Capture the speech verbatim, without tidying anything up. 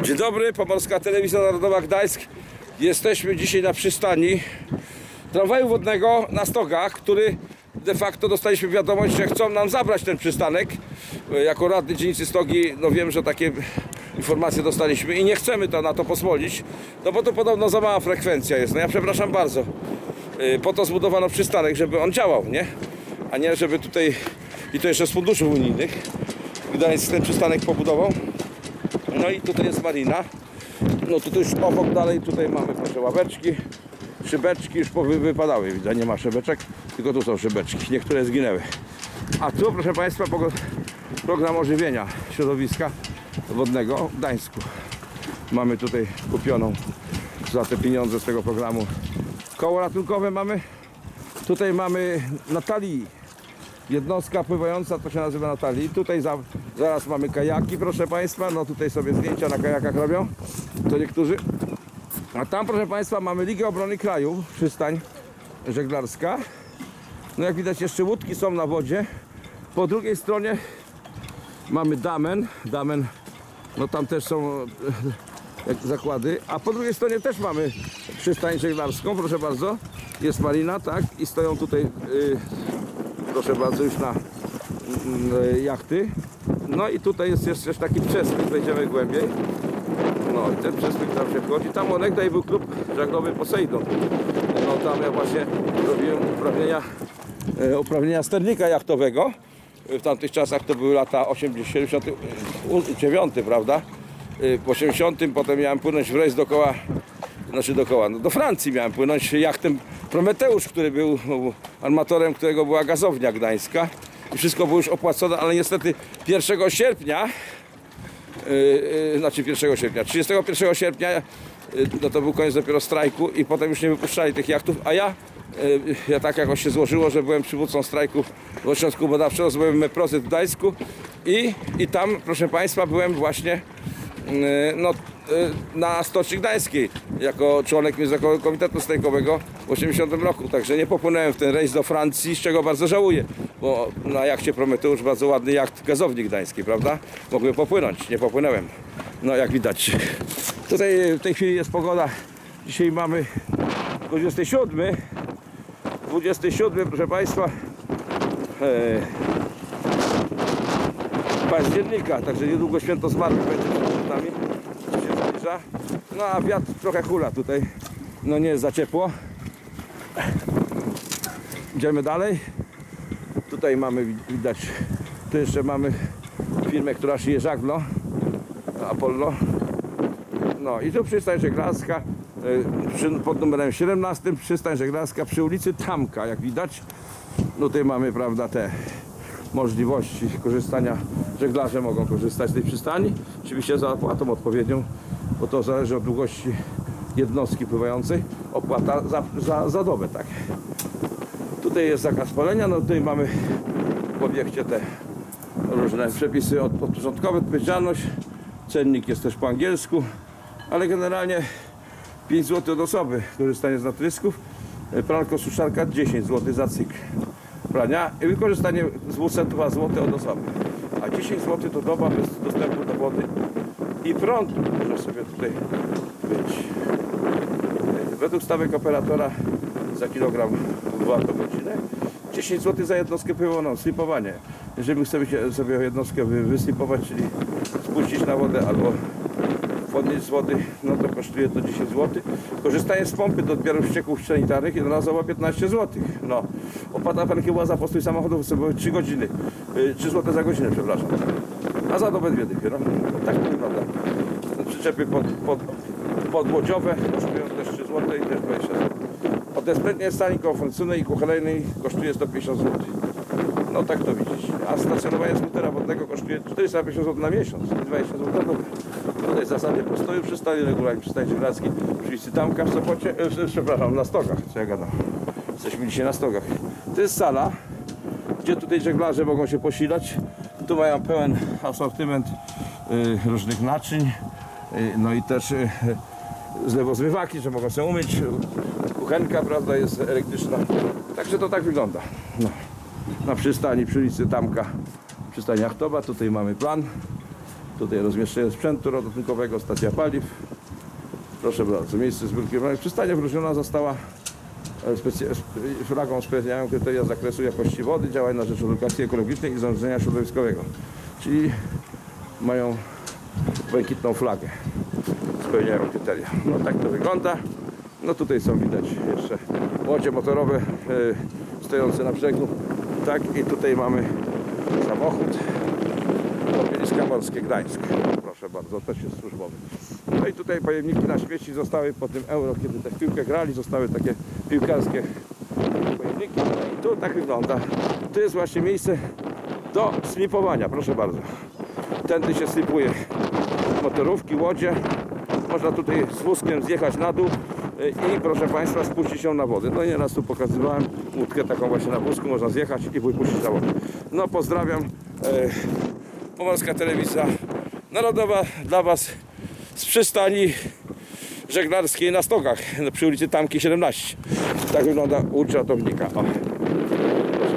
Dzień dobry, Pomorska Telewizja Narodowa Gdańsk. Jesteśmy dzisiaj na przystani tramwaju wodnego na Stogach, który de facto dostaliśmy wiadomość, że chcą nam zabrać ten przystanek. Jako radny dzielnicy Stogi, no wiem, że takie informacje dostaliśmy i nie chcemy to, na to pozwolić, no bo to podobno za mała frekwencja jest. No ja przepraszam bardzo. Po to zbudowano przystanek, żeby on działał, nie? A nie, żeby tutaj, i to jeszcze z funduszy unijnych, Gdańsk ten przystanek pobudował. No i tutaj jest marina. No tutaj już obok dalej, tutaj mamy proszę ławeczki, szybeczki już powy wypadały, widzę, nie ma szybeczek, tylko tu są szybeczki, niektóre zginęły. A tu proszę Państwa program ożywienia środowiska wodnego w Gdańsku. Mamy tutaj kupioną za te pieniądze z tego programu koło ratunkowe mamy. Tutaj mamy Natalii, jednostka pływająca, to się nazywa Natalii. Tutaj za, zaraz mamy kajaki, proszę Państwa. No tutaj sobie zdjęcia na kajakach robią, to niektórzy. A tam, proszę Państwa, mamy Ligę Obrony Kraju, przystań żeglarska. No jak widać, jeszcze łódki są na wodzie. Po drugiej stronie mamy Damen. Damen, no tam też są zakłady. A po drugiej stronie też mamy przystań żeglarską, proszę bardzo. Jest marina, tak? I stoją tutaj, yy, proszę bardzo, już na yy, jachty. No i tutaj jest jeszcze taki przesmyk, wejdziemy głębiej. No i ten przesmyk tam się wchodzi. Tam onegdaj był klub żaglowy Poseidon. No tam ja właśnie robiłem uprawnienia, yy, uprawnienia sternika jachtowego. W tamtych czasach to były lata osiemdziesiąte, siedemdziesiąte dziewiąte, prawda? W osiemdziesiątym potem miałem płynąć w rejs dookoła, znaczy dookoła, no do Francji miałem płynąć jachtem Prometeusz, który był armatorem, którego była gazownia gdańska. I wszystko było już opłacone, ale niestety pierwszego sierpnia, yy, yy, znaczy pierwszego sierpnia, trzydziestego pierwszego sierpnia, yy, no to był koniec dopiero strajku i potem już nie wypuszczali tych jachtów, a ja, yy, ja tak jakoś się złożyło, że byłem przywódcą strajku w Ośrodku Badawczego, byłem Meprozet w Gdańsku i, i tam, proszę Państwa, byłem właśnie no, na Stoczni Gdańskiej jako członek Międzynarodowego Komitetu Strajkowego w osiemdziesiątym roku, także nie popłynąłem w ten rejs do Francji, z czego bardzo żałuję, bo na jachcie Prometeusz bardzo ładny jacht gazowni gdańskiej, prawda? Mogłem popłynąć, nie popłynąłem. No jak widać, tutaj w tej chwili jest pogoda, dzisiaj mamy dwudziestego siódmego, dwudziestego siódmego, proszę Państwa, e, października, także niedługo święto zmarłych będzie przed nami, się zbliża. No a wiatr trochę hula tutaj, no nie jest za ciepło. Idziemy dalej. Tutaj mamy, widać, tu jeszcze mamy firmę, która szyje żaglo, Apollo. No i tu przystań żeglarska pod numerem siedemnastym, przystań żeglarska przy ulicy Tamka, jak widać. No tutaj mamy, prawda, te możliwości korzystania, żeglarze mogą korzystać z tej przystani, oczywiście za opłatą odpowiednią, bo to zależy od długości jednostki pływającej, opłata za, za, za dobę, tak. Tutaj jest zakaz palenia, no tutaj mamy w obiekcie te różne przepisy podporządkowe, odpowiedzialność, cennik jest też po angielsku, ale generalnie pięć złotych od osoby, korzystanie z natrysków, pralko suszarka dziesięć złotych za cykl prania i wykorzystanie z wózka dwa złote od osoby, a dziesięć złotych to doba bez dostępu do wody i prądu może sobie tutaj być. Według stawek operatora za kilogram kilowatogodzinę dziesięć złotych za jednostkę pływową, slipowanie. Jeżeli chcemy sobie jednostkę wyslipować, czyli spuścić na wodę albo podnieść z wody, no to kosztuje to dziesięć złotych. Korzystanie z pompy do odbioru ścieków sanitarnych jednorazowo piętnaście złotych. No, opłata parkingowa za postój samochodów osobowych trzy godziny, trzy złote za godzinę, przepraszam. A za dobę dwie dychy, no. Tak to wygląda. Przyczepy pod, pod, podłodziowe kosztują też trzy złote i też dwadzieścia złotych. Od bezpłatnej stani konferencyjnej i kuchennej kosztuje sto pięćdziesiąt złotych. No tak to widzieć. A stacjonowanie skutera wodnego kosztuje czterysta pięćdziesiąt złotych na miesiąc i dwadzieścia złotych na dobę. Tutaj zasady postoju przystani regularnie przystań żeglarskiej przy ulicy Tamka w Sopocie, e, przepraszam, na Stogach, co ja gadam. Jesteśmy dzisiaj na Stogach. To jest sala, gdzie tutaj żeglarze mogą się posilać. Tu mają pełen asortyment y, różnych naczyń, y, no i też y, zlewozmywaki, że mogą się umyć. Kuchenka, prawda, jest elektryczna. Także to tak wygląda. No. Na przystani przy ulicy Tamka, przystań jachtowa. Tutaj mamy plan. Tutaj rozmieszczenie sprzętu ratunkowego, stacja paliw. Proszę bardzo, miejsce zbiórki. Przystanie wyróżniona została specy- flagą spełniają kryteria z zakresu jakości wody, działań na rzecz edukacji ekologicznej i zarządzania środowiskowego. Czyli mają błękitną flagę. Spełniają kryteria. No tak to wygląda. No tutaj są widać jeszcze łodzie motorowe yy, stojące na brzegu. Tak, i tutaj mamy samochód Lotniska Morskie Gdańsk. Proszę bardzo, też jest służbowy. No i tutaj pojemniki na śmieci zostały po tym euro, kiedy te w piłkę grali, zostały takie piłkarskie pojemniki. No i tu tak wygląda. Tu jest właśnie miejsce do slipowania, proszę bardzo. Tędy się slipuje motorówki, łodzie. Można tutaj z wózkiem zjechać na dół i proszę Państwa spuścić ją na wodę. No nieraz tu pokazywałem łódkę taką właśnie na wózku, można zjechać i wypuścić na wodę. No pozdrawiam. Pomorska Telewizja Narodowa dla Was z przystani żeglarskiej na Stogach przy ulicy Tamki siedemnaście. Tak wygląda łódź ratownika. O.